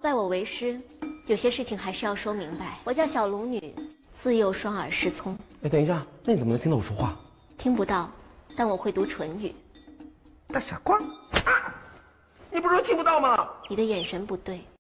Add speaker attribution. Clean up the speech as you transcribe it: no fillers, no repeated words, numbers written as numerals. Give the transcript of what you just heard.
Speaker 1: 拜我为师，有些事情还是要说明白。我叫小龙女，自幼双耳失聪。
Speaker 2: 哎，等一下，那你怎么能听到我说话？
Speaker 1: 听不到，但我会读唇语。
Speaker 2: 大傻瓜！啊！你不是说听不到吗？
Speaker 1: 你的眼神不对，